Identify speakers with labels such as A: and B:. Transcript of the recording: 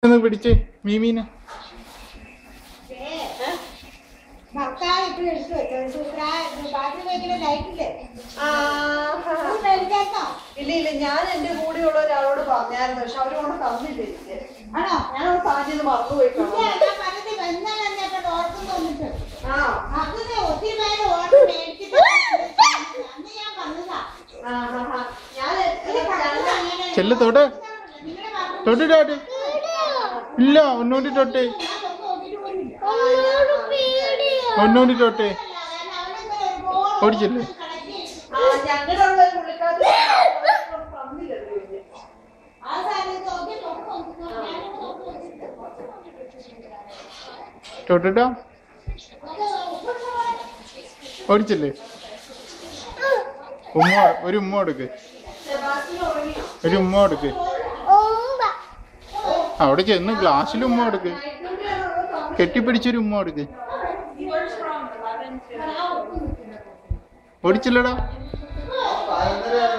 A: പിടിച്ച് മീമീനെ
B: ഇല്ല ഞാൻ എന്റെ കൂടെയുള്ള ഒരാളോട് പറഞ്ഞായിരുന്നു പക്ഷെ അവര് കൊണ്ട് തന്നില്ല എനിക്ക് ഞാനോട് സാധ്യത മറന്നുപോയി
A: ചെല്ല് തൊട്ട് തൊട്ടിട്ടാട്ടെ ഇല്ല ഒന്നുകൂടി തൊട്ടേ ഒന്നുകൂടി തൊട്ടേ ഓടിച്ചില്ലേ തൊട്ടിട്ടാ ഓടിച്ചില്ലേ ഉമ്മ ഒരു ഉമ്മ കൊടുക്ക് ഒരു ഉമ്മ കൊടുക്ക് അവിടെ ചെന്ന് ഗ്ലാസ്സിൽ ഉമ്മ കൊടുക്ക് കെട്ടിപ്പിടിച്ചൊരു ഉമ്മ കൊടുക്ക് ഓടിച്ചില്ലടാ